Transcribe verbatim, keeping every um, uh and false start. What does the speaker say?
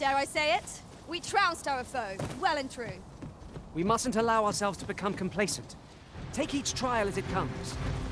Dare I say it? We trounced our foe, well and true. We mustn't allow ourselves to become complacent. Take each trial as it comes.